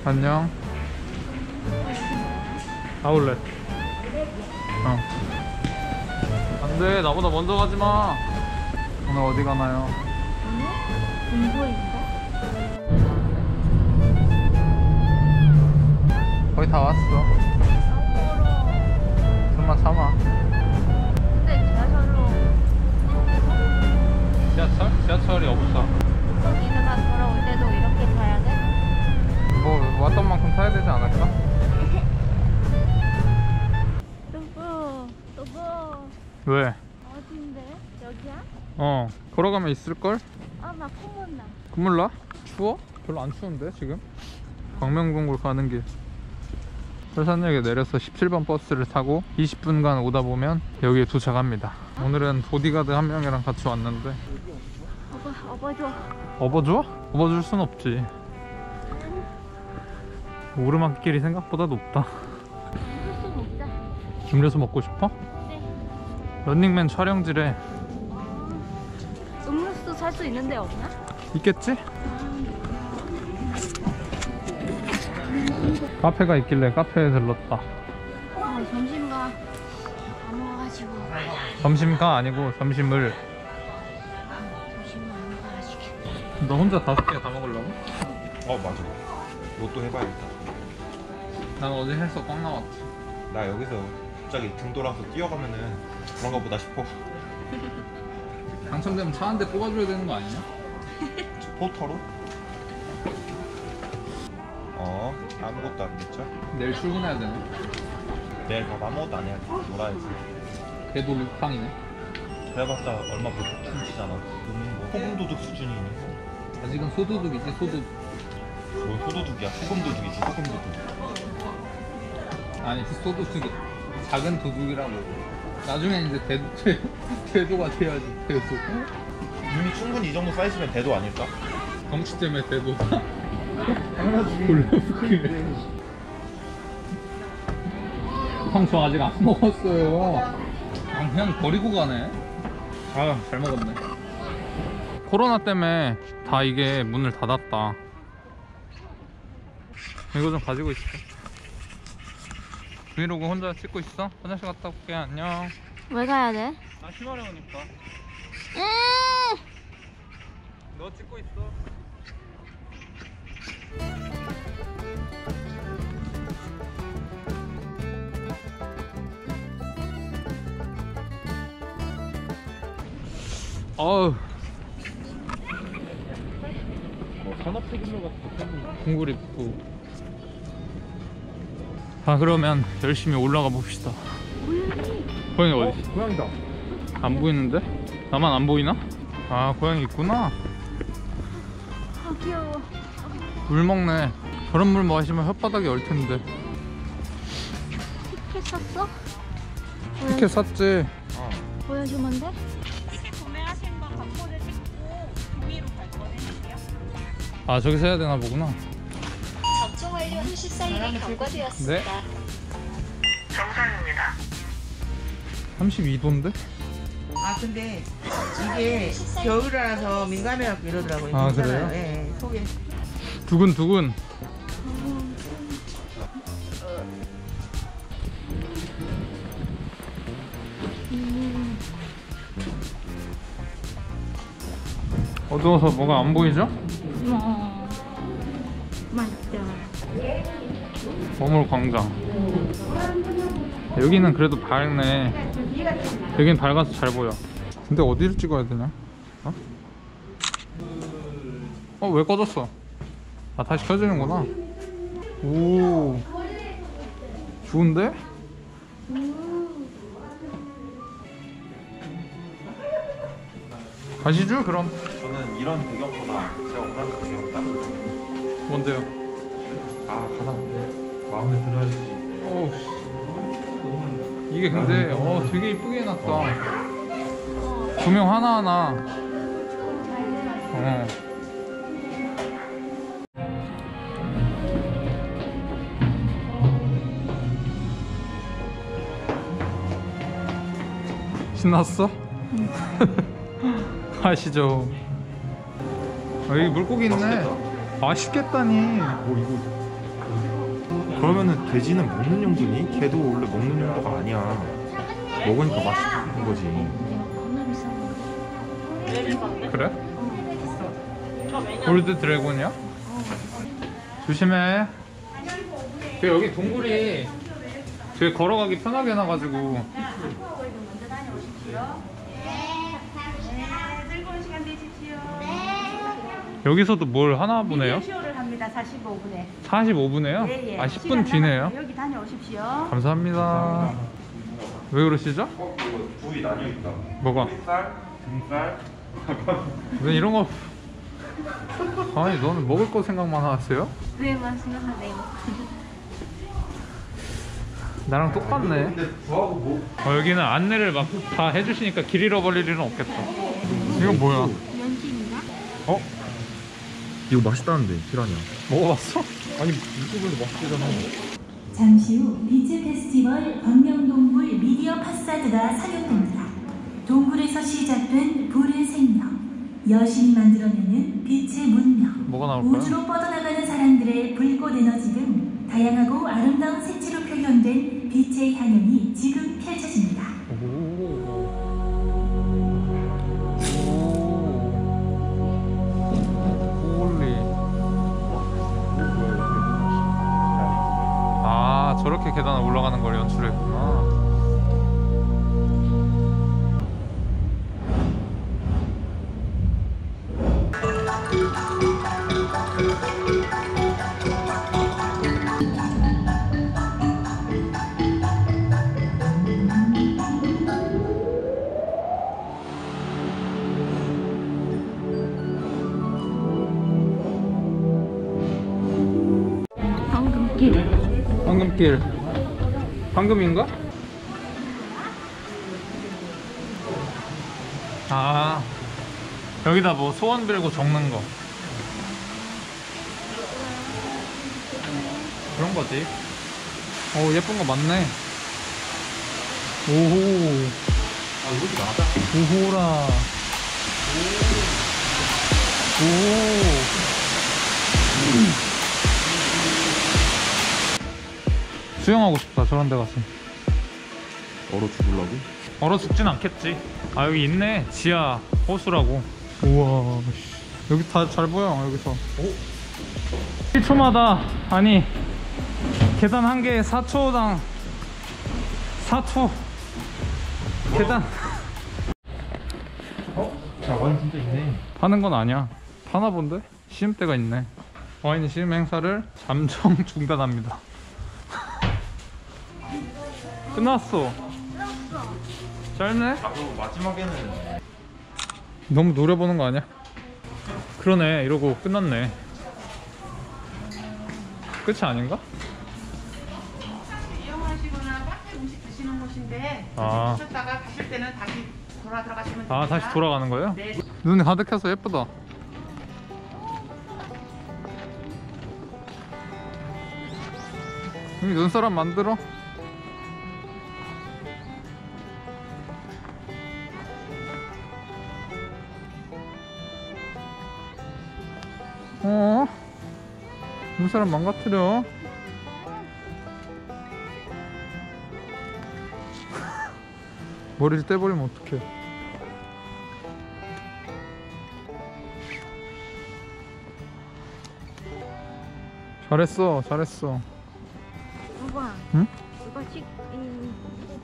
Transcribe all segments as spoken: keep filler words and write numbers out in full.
안녕. 아울렛. 어. 안돼, 나보다 먼저 가지마. 오늘 어디 가나요? 오늘? 공부인가? 거의 다 왔어. 좀만 참아. 근데 지하철로 지하철? 지하철이 없어. 거기다가 돌아올 때도 이렇게 타야 돼? 뭐 왔던 만큼 타야 되지 않을까? 누구? 누구? 왜? 어딘데? 여기야? 어, 걸어가면 있을걸? 아, 나 콧물 나. 눈물 나? 추워? 별로 안 추운데 지금? 광명동굴 가는 길. 설산역에 내려서 십칠 번 버스를 타고 이십 분간 오다 보면 여기에 도착합니다. 오늘은 보디가드 한 명이랑 같이 왔는데. 업어, 업어줘. 업어줘? 업어줄 순 없지. 오르막길이 생각보다 높다. 음료수 먹자. 음료수 먹고 싶어? 네. 런닝맨 촬영지래. 음료수 살 수 있는 데 없나? 있겠지? 카페가 있길래 카페에 들렀다. 어, 점심가 다 먹어가지고. 점심가 아니고 점심을. 점심은 안 먹어가지고. 너 혼자 다섯 개 다 먹으려고? 어 맞아. 로또 해봐야겠다. 난 어제 해서 꽉 나왔지. 나 여기서 갑자기 등 돌아서 뛰어가면은 그런가 보다 싶어. 당첨되면 차 한 대 뽑아줘야 되는 거 아니냐? 포터로? 어 아무것도 안 됐죠? 내일 출근해야 되나? 내일 밥 아무것도 안 해야지. 놀아야지. 그래도 루팡이네. 그래봤자 얼마 못 훔치잖아. 너는 뭐 소금도둑 수준이니. 아직은 소도둑이지, 소도둑. 뭘 소도둑이야. 소금도둑이지. 소금도둑. 아니, 그 소도둑이 작은 도둑이라고. 나중에 이제 대도, 대, 대도가 돼야지, 대도. 이미 충분히 이 정도 사이즈면 대도 아닐까? 덩치 때문에 대도다. 졸라 웃기네. 형, 저 아직 안 먹었어요. 아, 그냥 버리고 가네. 아, 잘 먹었네. 코로나 때문에 다 이게 문을 닫았다. 이거 좀 가지고 있어. 브이로그 혼자 찍고 있어? 화장실 갔다 올게. 안녕. 왜 가야 돼? 나 쉬마려우니까. 음! 너 찍고 있어. 어우. 뭐 산업특일로 같은 동굴 입구. 자, 그러면 열심히 올라가 봅시다. 고양이 어디 있어? 고양이다. 안 보이는데? 나만 안 보이나? 아, 고양이 있구나. 아, 귀여워. 물 먹네. 저런 물 마시면 혓바닥이 얼 텐데. 티켓 샀어? 티켓 샀지? 어. 보여주면 돼? 구매하신 거 바코드 찍고 종이로 발권해주세요. 아, 저기서 해야 되나 보구나. 접종 완료 후 시사일이 경과되었습니다. 네. 삼십이 도인데? 아 근데 이게 겨울이라서 민감해갖고 이러더라고요. 아, 괜찮아요. 그래요? 예, 예, 속에. 두근두근. 어두워서 뭐가 안 보이죠? 어, 맛있다. 보물 광장. 여기는 그래도 밝네. 여긴 밝아서 잘 보여. 근데 어디를 찍어야 되냐? 어? 어, 왜 꺼졌어? 아, 다시 켜지는구나. 오, 좋은데? 가시죠, 그럼. 저는 이런 배경보다 제가 원하는 배경 따로 있어요. 뭔데요? 아 가다 마음에 들어야지. 오, 이게 근데 어 되게 이쁘게 해놨다. 조명 하나하나. 어. 신났어? 가시죠. 아, 여기 물고기 있네. 맛있겠다니. 뭐 이거 그러면은 돼지는 먹는 용도니? 걔도 원래 먹는 용도가 아니야. 먹으니까 맛있는 거지. 그래? 골드 드래곤이야? 조심해. 그 여기 동굴이 되게 걸어가기 편하게 해놔가지고. 즐거운 시간 되십시오. 여기서도 뭘 하나 보네요? 쇼를 합니다. 사십오 분에. 사십오 분에요? 예, 예. 아 십 분 뒤네요. 여기 다녀오십시오. 감사합니다. 왜 그러시죠? 부위 나뉘어 있다. 뭐가? 살, 등살. 왜 이런 거? 아니 너는 먹을 거 생각만 하세요? 그래만 생각하네요. 나랑 똑같네. 근데 부하고 뭐? 어, 여기는 안내를 막 다 해주시니까 길 잃어버릴 일은 없겠다. 이건 뭐야? 연기인가? 어? 이거 맛있다는데 피라냐. 먹어봤어? 아니 유튜브에서 맛있대잖아. 잠시 후 비치 페스티벌 광명동굴 미디어 파사드가 상영됩니다. 동굴에서 시작된 불의 생명, 여신이 만들어내는 빛의 문명, 뭐가 나올까요? 우주로 뻗어나가는 사람들의 불꽃 에너지 등 다양하고 아름다운 색채로 표현된 빛의 향연이 지금 펼쳐집니다. 홀리. 아 저렇게 계단을 올라가는 걸 연출했구나. 황금길. 황금길. 황금인가? 아 여기다 뭐 소원 빌고 적는 거 그런 거지. 오 예쁜 거 많네. 오호. 아 이것도 나가자. 오호라. 오. 수영하고 싶다 저런 데 가서. 얼어 죽으려고? 얼어 죽진 않겠지. 아 여기 있네 지하 호수라고. 우와 씨. 여기 다 잘 보여 여기서. 오? 일 초마다 아니 계단 한 개에 사 초당 사 초 계단. 어? 자 와인 진짜 있네. 파는 건 아니야. 파나 본데? 시음대가 있네. 와인 시음 행사를 잠정 중단합니다. 끝났어. 짧네? 아 그리고 마지막에는 너무 노려보는 거 아니야? 그러네 이러고 끝났네. 끝이 아닌가? 이용하시거나 카페 음식 드시는 곳인데 아. 드셨다가 가실 때는 다시 돌아 들어가시면 됩니다. 아 다시 돌아가는 거예요? 네. 눈이 가득해서 예쁘다. 여기 눈사람 만들어? 어? 눈사람 망가뜨려. 머리를 떼버리면 어떡해. 잘했어 잘했어. 오빠. 응? 오빠 식, 이,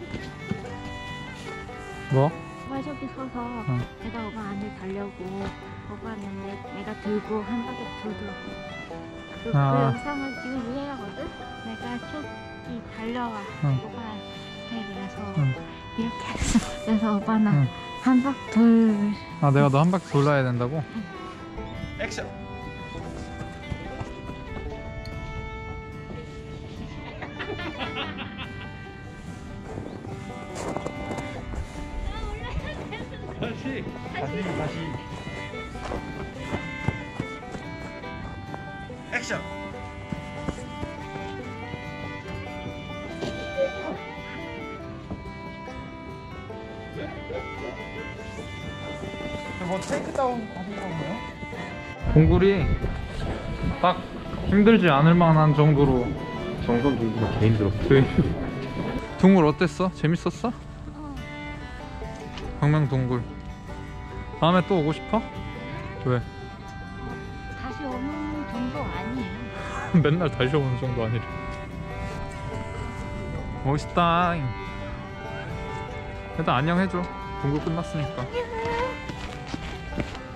뭐? 오빠 저기 서서 응. 내가 오빠 안에 가려고 오빠는 내, 내가 들고 한 바퀴 돌더라고. 그, 아. 그 영상을 지금 유행하거든? 내가 저기 달려와. 응. 오빠한테 그래서 응. 이렇게 했어. 그래서 오빠는 응. 한 바퀴 돌. 아 내가 너 한 바퀴 돌라야 된다고? 액션. 다시 다시 다시. 액션. 뭐 테이크다운 하신 건가요? 동굴이 딱 힘들지 않을 만한 정도로 정선 동굴은 개 힘들었어. 동굴 어땠어? 재밌었어? 어. 광명동굴 다음에 또 오고 싶어? 왜? 다시 오는 정도 아니에요. 맨날 다시 오는 정도 아니래. 멋있다. 일단 안녕 해줘. 동굴 끝났으니까.